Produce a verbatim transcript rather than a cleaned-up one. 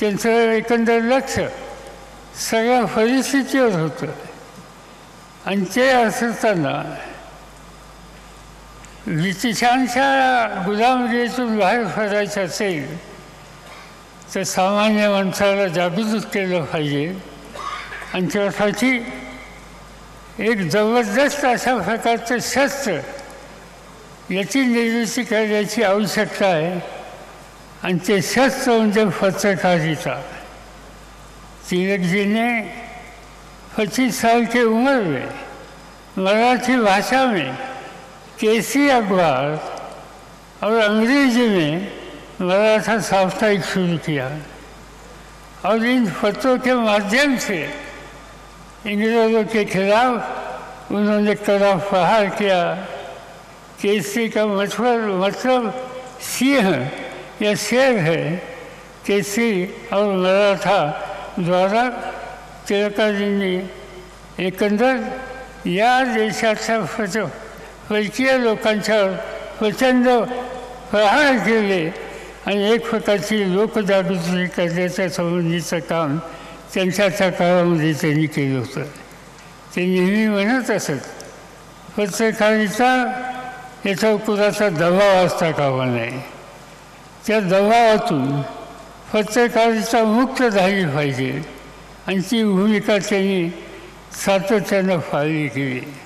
त्यांचं एकंदर लक्ष सगळ्या परिस्थितीवर होतं. आणि ते असताना ब्रिटिशांच्या गुलामगिरीतून बाहेर पडायचं असेल तर सामान्य माणसाला जागृत केलं पाहिजे. आणि त्यासाठी एक जबरदस्त अशा प्रकारचं शस्त्र याची निर्मिती करण्याची आवश्यकता आहे. आणि ते शस्त्र म्हणजे पत्रकारिता. तिलक जी ने पच्चीस साल की उम्र में मराठी भाषा में केसरी अखबार और अंग्रेजी में मराठा साप्ताहिक शुरू किया और इन पत्रों के माध्यम से इंग्रेजों के खिलाफ उन्होंने कड़ा प्रहार किया. केसरी का मतलब मतलब सिंह या शेर है. केसरी और मराठा द्वारा टिळकाजींनी एकंदर या देशाच्या परकीय लोकांच्यावर प्रचंड प्रहार केले आणि एक प्रकारची लोकजागृती करण्याच्या संबंधीचं काम त्यांच्या त्या काळामध्ये त्यांनी केलं होतं. ते नेहमी म्हणत असत पत्रकारिता याचा कुणाचा दबाव असता कामा नये. त्या दबावातून पत्रकारिता मुक्त झाली पाहिजे आणि ती भूमिका त्यांनी सातत्यानं पाळली केली.